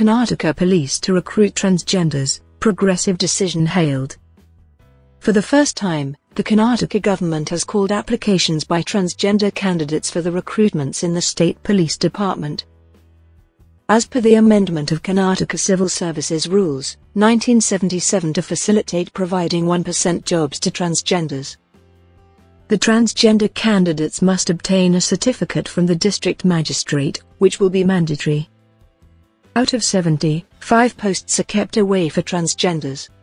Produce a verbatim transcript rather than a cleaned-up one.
Karnataka Police to recruit transgenders, progressive decision hailed. For the first time, the Karnataka government has called applications by transgender candidates for the recruitments in the state police department. As per the amendment of Karnataka Civil Services Rules, nineteen seventy-seven to facilitate providing one percent jobs to transgenders, the transgender candidates must obtain a certificate from the district magistrate, which will be mandatory. Out of seventy, five posts are kept away for transgenders.